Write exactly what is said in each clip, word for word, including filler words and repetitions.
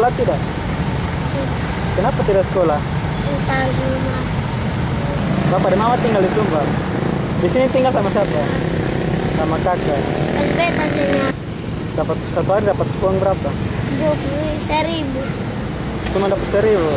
sekolah tidak? Kenapa tidak sekolah? Entah rumah. Bapak dan mama tinggal di Sumbar. Di sini tinggal sama siapa? Sama kakak. Pas beta sini Dapat satu hari dapat uang berapa? dua puluh seribu. Cuma dapat seribu.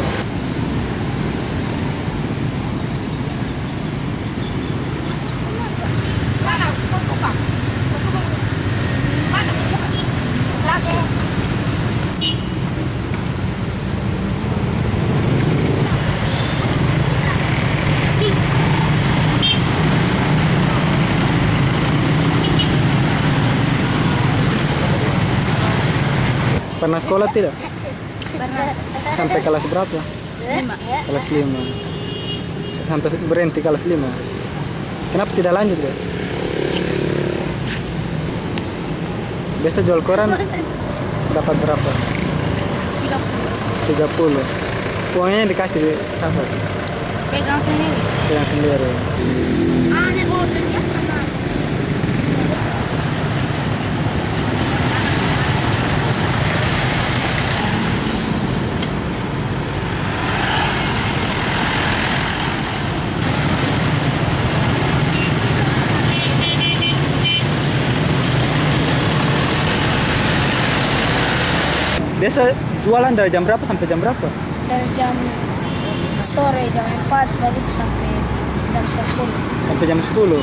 Pernah sekolah tidak? Pernah. Sampai kelas berapa? Lima. Kelas lima. Sampai berhenti kelas lima. Kenapa tidak lanjut ya? Biasa jual koran dapat berapa? tiga puluh. Uangnya dikasih di siapa? Pegang sendiri. Yang sendiri. Aneh bodoh ya. Biasa jualan dari jam berapa sampai jam berapa? Dari jam sore jam empat balik sampai jam sepuluh. Sampai jam sepuluh.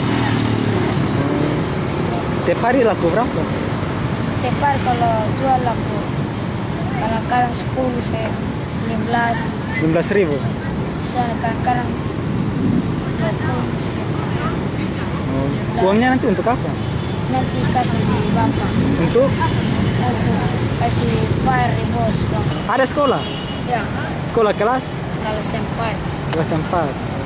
Tiap hari laku berapa? Tiap hari kalau jual laku kadang-kadang sepuluh saya lima belas. sembilan belas ribu. Bisa kadang-kadang dua puluh saya. Oh. Uangnya nanti untuk apa? Nanti kasih di bapak. Untuk? Untuk kasih bayar di bos bang. Ada sekolah? Ya Sekolah kelas? kalau sempat. Kelas empat.